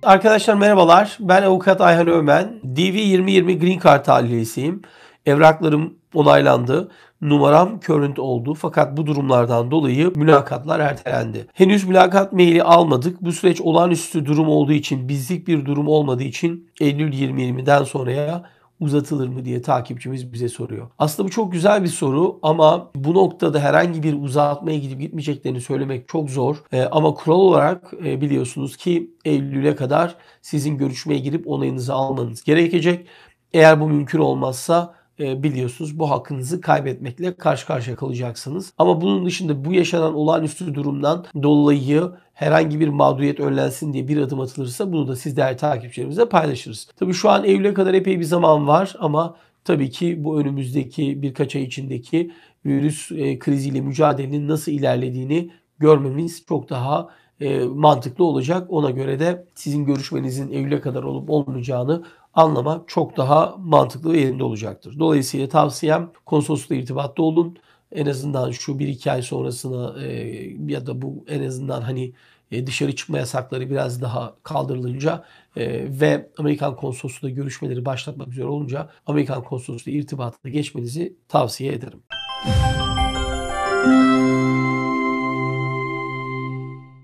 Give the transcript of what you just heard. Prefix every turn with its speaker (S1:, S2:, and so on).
S1: Arkadaşlar merhabalar. Ben avukat Ayhan Ömen. DV2020 Green Card tahliyesiyim. Evraklarım onaylandı. Numaram current oldu. Fakat bu durumlardan dolayı mülakatlar ertelendi. Henüz mülakat maili almadık. Bu süreç olağanüstü durum olduğu için, bizlik bir durum olmadığı için Eylül 2020'den sonraya uzatılır mı diye takipçimiz bize soruyor. Aslında bu çok güzel bir soru ama bu noktada herhangi bir uzatmaya gidip gitmeyeceklerini söylemek çok zor. Ama kural olarak biliyorsunuz ki Eylül'e kadar sizin görüşmeye girip onayınızı almanız gerekecek. Eğer bu mümkün olmazsa biliyorsunuz bu hakkınızı kaybetmekle karşı karşıya kalacaksınız. Ama bunun dışında bu yaşanan olağanüstü durumdan dolayı herhangi bir mağduriyet önlensin diye bir adım atılırsa bunu da siz değerli takipçilerimizle paylaşırız. Tabii şu an Eylül'e kadar epey bir zaman var ama tabii ki bu önümüzdeki birkaç ay içindeki virüs kriziyle mücadelenin nasıl ilerlediğini görmemiz çok daha mantıklı olacak. Ona göre de sizin görüşmenizin Eylül'e kadar olup olmayacağını anlamak çok daha mantıklı ve yerinde olacaktır. Dolayısıyla tavsiyem konsoloslukla irtibatta olun. En azından şu 1-2 ay sonrasına ya da bu en azından hani dışarı çıkma yasakları biraz daha kaldırılınca ve Amerikan konsolosluğuyla görüşmeleri başlatmak üzere olunca Amerikan konsolosluğuyla irtibatına geçmenizi tavsiye ederim.